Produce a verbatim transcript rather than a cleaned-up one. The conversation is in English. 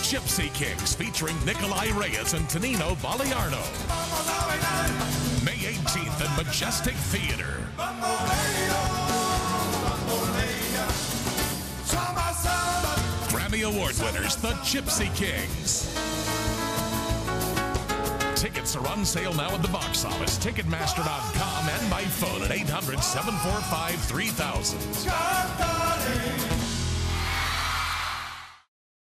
Gipsy Kings featuring Nikolai Reyes and Tonino Baliarno. May eighteenth at Majestic Theater. Grammy Award winners, the Gipsy Kings. Tickets are on sale now at the box office, Ticketmaster dot com, and by phone at eight hundred, seven four five, three thousand.